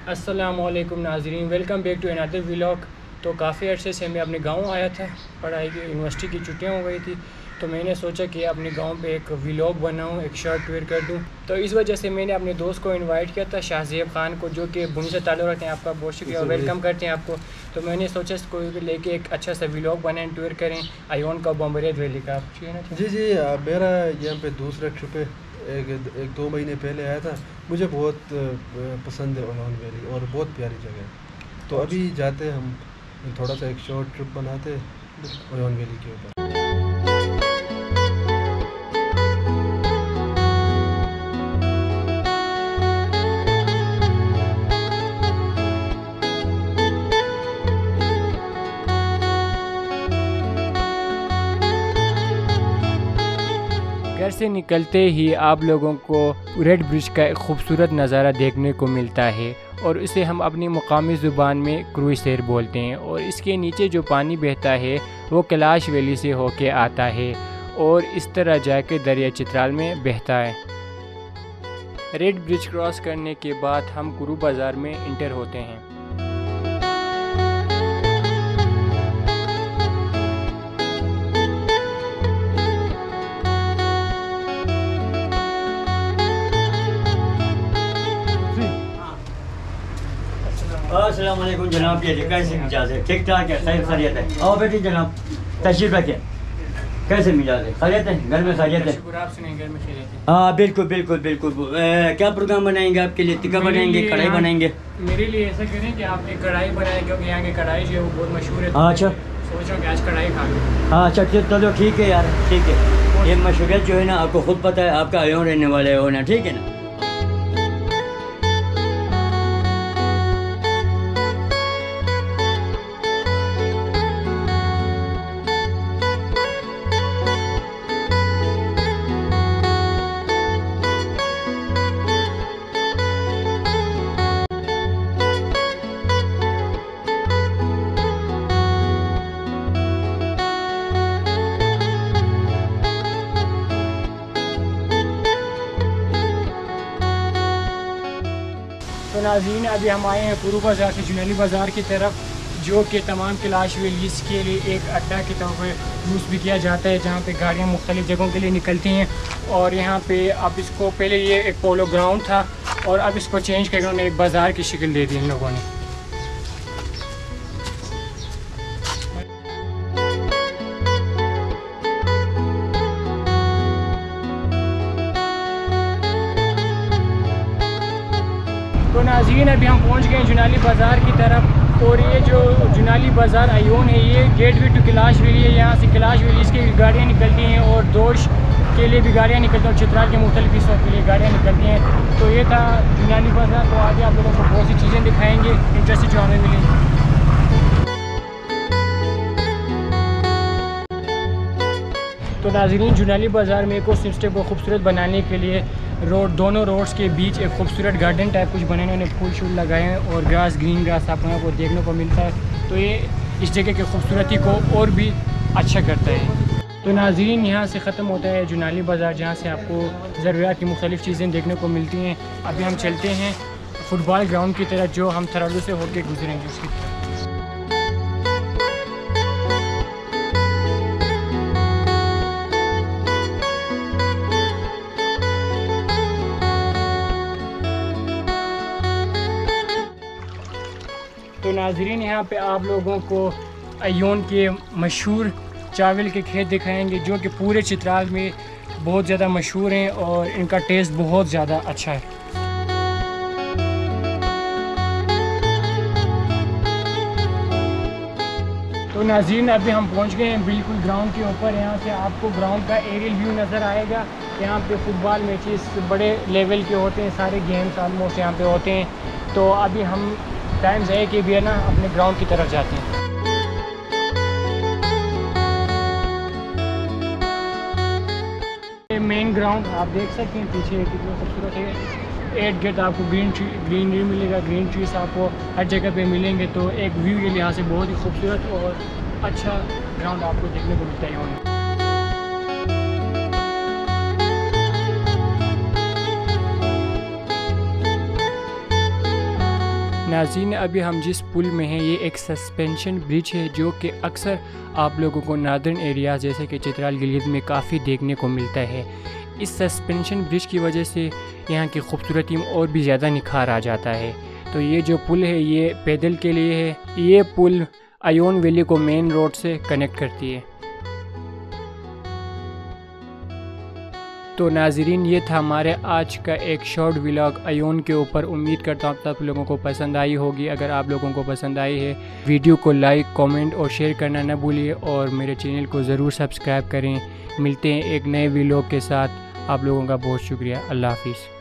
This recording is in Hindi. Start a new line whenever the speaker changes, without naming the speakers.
अस्सलामुअलैकुम नाज़रीन, welcome back to another vlog. तो काफ़ी अरसे से मैं अपने गांव आया था, पढ़ाई की यूनिवर्सिटी की छुट्टियां हो गई थी, तो मैंने सोचा कि अपने गांव पे एक व्लॉग बनाऊं, एक शॉर्ट वेयर कर दूं। तो इस वजह से मैंने अपने दोस्त को इनवाइट किया था, शाहज़ेब ख़ान को, जो कि बुनी से ताल्लुक़ रखते हैं। आपका बहुत शुक्रिया और वेलकम करते हैं आपको। तो मैंने सोचा इसको लेके एक अच्छा सा व्लॉग बनाएं, टूर करें आयोन का, बम्बरेद वैली का।
जी, मेरा यहाँ पे दूसरा ट्रिप है। एक दो महीने पहले आया था। मुझे बहुत पसंद है ओयान वैली और बहुत प्यारी जगह है। तो अभी जाते हैं हम, थोड़ा सा एक शॉर्ट ट्रिप बनाते हैं ओयान वैली के ऊपर।
घर से निकलते ही आप लोगों को रेड ब्रिज का एक खूबसूरत नज़ारा देखने को मिलता है, और इसे हम अपनी मुकामी ज़ुबान में क्रूज़ शहर बोलते हैं। और इसके नीचे जो पानी बहता है वो कैलाश वैली से होके आता है और इस तरह जाके दरिया चित्राल में बहता है। रेड ब्रिज क्रॉस करने के बाद हम कुरू बाज़ार में इंटर होते हैं।
अस्सलाम वालेकुम जनाब, ये कैसे मिजाज है? ठीक ठाक है, सही खैरियत है। आओ बेटी जनाब, तशरीफ रखिए। कैसे मिजाज है? खैरियत है? घर में खैरियत है? हाँ बिल्कुल बिल्कुल बिल्कुल। क्या प्रोग्राम बनाएंगे आपके लिए? टिक्का बनाएंगे, कढ़ाई बनाएंगे?
मेरे लिए ऐसा करें कि आप एक कढ़ाई बनाएं, क्योंकि यहाँ की कढ़ाई जो है वो बहुत मशहूर है।
अच्छा,
सोच रहा हूँ कि आज कढ़ाई खा लूँ।
हाँ अच्छा, चलो ठीक है यार, ठीक है। ये मशहूरियत जो है ना, आपको खुद पता है, आपका आयोन रहने वाले हो ना, ठीक है ना।
तो नाज़रीन, अभी हम आए हैं कुरू बाज़ार से जुनैली बाज़ार की तरफ, जो कि तमाम कैलाश वैलीज़ के लिए एक अड्डा के तौर पर यूज़ भी किया जाता है, जहाँ पे गाड़ियाँ मुख्तलिफ़ जगहों के लिए निकलती हैं। और यहाँ पे अब इसको, पहले ये एक पोलो ग्राउंड था और अब इसको चेंज करके उन्होंने एक बाज़ार की शक्ल दे दी इन लोगों ने। तो नाज़रीन, अभी हम पहुंच गए जुनाली बाज़ार की तरफ, और ये जो जुनाली बाज़ार आयोन है, ये गेटवे टू कैलाश वैली है। यहाँ से कैलाश वैली इसकी गाड़ियाँ निकलती हैं और दोश के लिए भी गाड़ियाँ निकलती हैं और चित्राल के मुख्तलिफ हिस्सों के लिए गाड़ियाँ निकलती हैं। तो ये था जुनाली बाज़ार। तो आगे आप लोगों को बहुत सी चीज़ें दिखाएँगे इंटरेस्टिंग जो हमें मिलेंगी। तो नाज़रीन, जुनाली बाज़ार में एक और सिस्टम को खूबसूरत बनाने के लिए दोनों रोड्स के बीच एक खूबसूरत गार्डन टाइप कुछ बने, उन्होंने फूल शूल लगाए हैं और ग्रास, ग्रीन ग्रास आप लोगों को देखने को मिलता है। तो ये इस जगह की खूबसूरती को और भी अच्छा करता है। तो नाज़रीन, यहाँ से ख़त्म होता है जुनाली बाज़ार, जहाँ से आपको ज़रूरियात की मुख्तलिफ़ चीज़ें देखने को मिलती हैं। अभी हम चलते हैं फुटबॉल ग्राउंड की तरफ, जो हम थरालू से होकर गुजरेंगे उसकी तरफ। तो नाज़रीन, यहाँ पे आप लोगों को आयोन के मशहूर चावल के खेत दिखाएंगे, जो कि पूरे चित्राल में बहुत ज़्यादा मशहूर हैं और इनका टेस्ट बहुत ज़्यादा अच्छा है। तो नाज़रीन, अभी हम पहुँच गए हैं बिल्कुल ग्राउंड के ऊपर। यहाँ से आपको ग्राउंड का एरियल व्यू नज़र आएगा। यहाँ पे फुटबॉल मैचेस बड़े लेवल के होते हैं, सारे गेम्स ऑलमोस्ट यहाँ पे होते हैं। तो अभी हम टाइम है कि भी है ना, अपने ग्राउंड की तरफ जाते हैं। मेन ग्राउंड आप देख सकते हैं पीछे कितना खूबसूरत है। 8 गेट आपको ग्रीनरी मिलेगा, ग्रीन ट्रीज आपको हर जगह पे मिलेंगे। तो एक व्यू के लिहाज से बहुत ही खूबसूरत और अच्छा ग्राउंड आपको देखने को मिलता है। नाज़रीन, अभी हम जिस पुल में हैं ये एक सस्पेंशन ब्रिज है जो कि अक्सर आप लोगों को नार्दर्न एरियाज़ जैसे कि चित्राल गिलगित में काफ़ी देखने को मिलता है। इस सस्पेंशन ब्रिज की वजह से यहाँ की खूबसूरती में और भी ज़्यादा निखार आ जाता है। तो ये जो पुल है ये पैदल के लिए है। ये पुल आयोन वैली को मेन रोड से कनेक्ट करती है। तो नाज़रीन, ये था हमारे आज का एक शॉर्ट व्लॉग आयोन के ऊपर। उम्मीद करता हूँ आप लोगों को पसंद आई होगी। अगर आप लोगों को पसंद आई है वीडियो को लाइक, कमेंट और शेयर करना न भूलिए और मेरे चैनल को ज़रूर सब्सक्राइब करें। मिलते हैं एक नए व्लॉग के साथ। आप लोगों का बहुत शुक्रिया। अल्लाह हाफिज़।